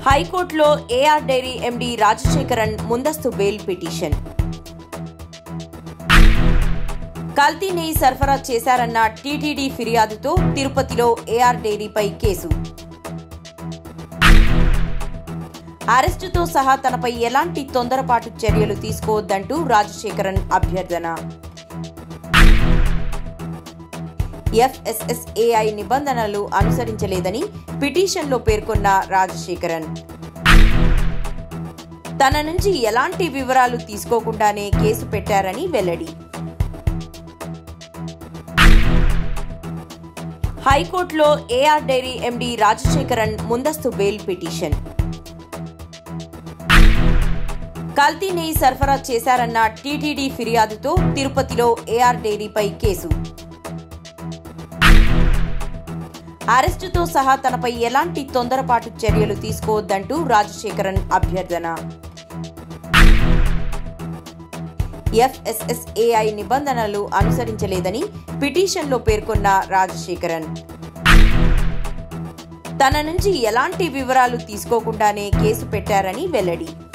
హైకోర్టులో AR dairy MD Rajasekharan ముందస్తు bail petition. కల్తీ నెయ్యి సరఫరా చేశారన్న టీటీడీ ఫిర్యాదుతో తిరుపతిలో ఏఆర్ డైరీపై కేసు. అరెస్టుతో సహా తనపై ఎలాంటి తొందరపాటు చర్యలు తీసుకోవద్దంటూ రాజశేఖరన్ అభ్యర్థన. FSSAI నిబంధనలు అనుసరించలేదని పిటిషన్లో పేర్కొన్న రాజశేఖరన్ తన నుంచి ఎలాంటి వివరాలు తీసుకోకుండానే కేసు పెట్టారని వెల్లడి. హైకోర్టులో ఏఆర్ డైరీ ఎండీ రాజశేఖరన్ ముందస్తు బెయిల్ పిటిషన్. కల్తీ నెయ్యి సరఫరా చేశారన్న టీటీడీ ఫిర్యాదుతో తిరుపతిలో ఏఆర్ డైరీపై కేసు. అరెస్టుతో సహా తనపై ఎలాంటి తొందరపాటు చర్యలు తీసుకోవద్దంటూ రాజశేఖరన్ అభ్యర్థన. FSSAI నిబంధనలు అనుసరించలేదని పిటిషన్లో పేర్కొన్న రాజశేఖరన్ తన నుంచి ఎలాంటి వివరాలు తీసుకోకుండానే కేసు పెట్టారని వెల్లడి.